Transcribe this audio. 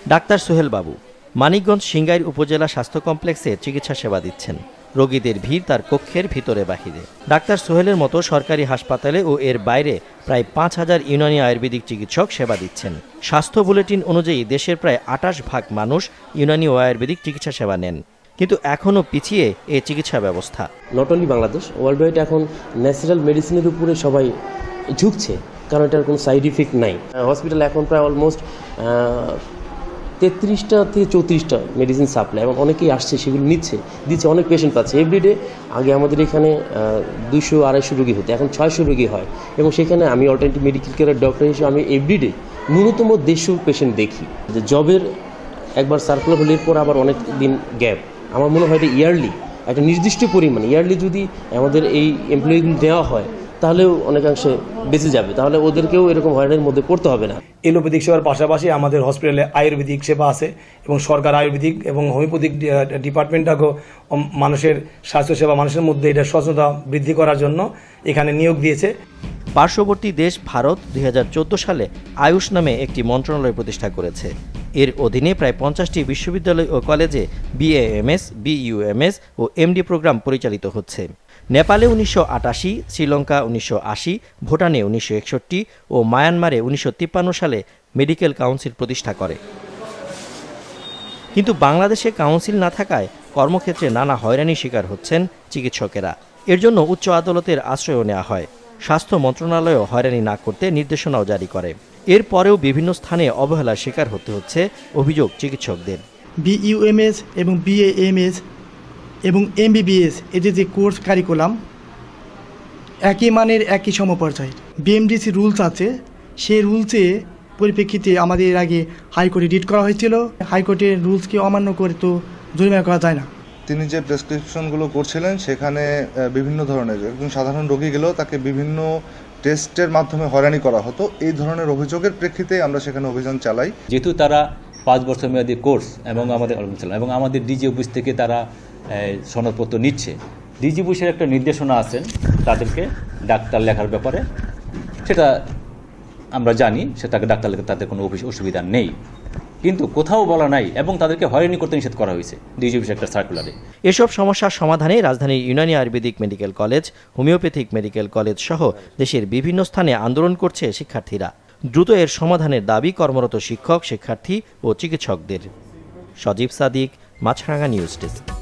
Doctor Sohel বাবু মানিকগঞ্জ সিংগাইর উপজেলা স্বাস্থ্য কমপ্লেক্সে চিকিৎসা সেবা দিচ্ছেন। রোগীদের ভিড় তার কক্ষের ভিতরে বাহিরে। ডাক্তার সোহেলের মতো সরকারি হাসপাতালে ও এর বাইরে প্রায় ৫,০০০ ইউনানি আয়ুর্বেদিক চিকিৎসক সেবা দিচ্ছেন। স্বাস্থ্য বুলেটিন অনুযায়ী দেশের প্রায় ২৮% মানুষ ইউনানি ও আয়ুর্বেদিক চিকিৎসা সেবা নেন, কিন্তু এখনও পিছিয়ে এই চিকিৎসা ব্যবস্থা। Not only Bangladesh, world wide এখন ন্যাচারাল মেডিসিনের উপরে সবাই ঝুঁকছে, কারণ এটার কোনো সাইড ইফেক্ট নাই। হসপিটাল এখন প্রায় অলমোস্ট 33টা থেকে 34টা মেডিসিন সাপ্লাই, এবং অনেকেই আসছে, সেগুলো দিচ্ছে, অনেক পেশেন্ট পাচ্ছে এভরিডে। আগে আমাদের এখানে 200-250 রোগী হতো, এখন 600 রোগী হয়, এবং সেখানে আমি অল্টারনেটিভ মেডিকেল কেয়ারের ডক্টর হিসেবে আমি এভরিডে ন্যূনতম 150 পেশেন্ট দেখি। যে জবের একবার সার্কুলার হলে পর আবার অনেক দিন গ্যাপ, আমার মনে হয় এটা ইয়ারলি একটা নির্দিষ্ট পরিমাণে ইয়ারলি যদি আমাদের এই এমপ্লয়িগুলো দেওয়া হয় তাহলেও অনেকাংশে বেঁচে যাবে, তাহলে ওদেরকেও এরকম হয়রানির মধ্যে পড়তে হবে না। এলোপ্যাথিক সেবার পাশাপাশি আমাদের হসপিটালে আয়ুর্বেদিক সেবা আছে, এবং সরকার আয়ুর্বেদিক এবং হোমিওপ্যাথিক ডিপার্টমেন্টটাকেও মানুষের স্বাস্থ্যসেবা, মানুষের মধ্যে এটা সচেতনতা বৃদ্ধি করার জন্য এখানে নিয়োগ দিয়েছে। পার্শ্ববর্তী দেশ ভারত 2014 সালে আয়ুষ নামে একটি মন্ত্রণালয় প্রতিষ্ঠা করেছে। এর অধীনে প্রায় 50টি বিশ্ববিদ্যালয় ও কলেজে BAMS, BUMS ও MD প্রোগ্রাম পরিচালিত হচ্ছে। নেপালে 1988, শ্রীলঙ্কা 1980, ভুটানে 1961 ও মায়ানমারে 1953 সালে মেডিকেল কাউন্সিল প্রতিষ্ঠা করে। কিন্তু বাংলাদেশে কাউন্সিল না থাকায় কর্মক্ষেত্রে নানা হয়রানির শিকার হচ্ছেন চিকিৎসকেরা। এর জন্য উচ্চ আদালতের আশ্রয়ও নেওয়া হয়। স্বাস্থ্য মন্ত্রণালয়ও হয়রানি না করতে নির্দেশনাও জারি করে। এরপরেও বিভিন্ন স্থানে অবহেলার শিকার হতে হচ্ছে অভিযোগ চিকিৎসকদের। BUMS এবং BAMS এবং MBBS এদের যে কোর্স কারিকুলাম একই মানের, একই সমপর্যায়ের। BMDC রুলস আছে, সেই রুলসে পরিপ্রেক্ষিতে আমাদের এর আগে হাইকোর্টে রিট করা হয়েছিল। হাইকোর্টের রুলসকে অমান্য করে তো জরিমানা করা যায় না। তিনি যে প্রেসক্রিপশনগুলো করছিলেন সেখানে বিভিন্ন ধরনের, একজন সাধারণ রোগী গেলেও তাকে বিভিন্ন টেস্টের মাধ্যমে হয়রানি করা হতো। এই ধরনের অভিযোগের প্রেক্ষিতে আমরা সেখানে অভিযান চালাই। যেহেতু তারা 5 বছর মেয়াদী কোর্স এবং আমাদের ডিজি অফিস থেকে তারা সনদপত্র নিচ্ছে, ডিজি অফিসের একটা নির্দেশনা আছেন তাদেরকে ডাক্তার লেখার ব্যাপারে, সেটা আমরা জানি, সেটাকে ডাক্তার লেখা তাদের কোনো অসুবিধা নেই, কিন্তু কোথাও বলা নাই এবং তাদেরকে হয়রানি করতে নিষেধ করা হয়েছে ডিজি অফিসের একটা সার্কুলারে। এসব সমস্যার সমাধানে রাজধানীর Unani Ayurvedic medical college, homeopathic medical college সহ দেশের বিভিন্ন স্থানে আন্দোলন করছে শিক্ষার্থীরা। দ্রুত এর সমাধানের দাবি কর্মরত শিক্ষক, শিক্ষার্থী ও চিকিৎসকদের। Sajib Sadik, Maasranga news desk.